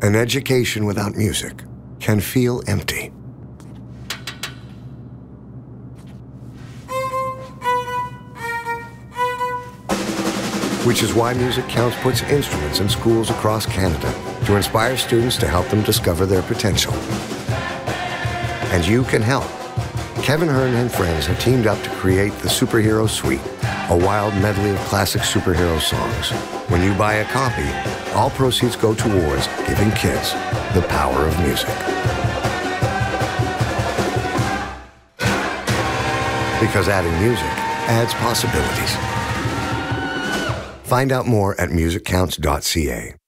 An education without music can feel empty. Which is why MusiCounts puts instruments in schools across Canada to inspire students to help them discover their potential. And you can help. Kevin Hearn and friends have teamed up to create the Superhero Suite, a wild medley of classic superhero songs. When you buy a copy, all proceeds go towards giving kids the power of music. Because adding music adds possibilities. Find out more at musicounts.ca.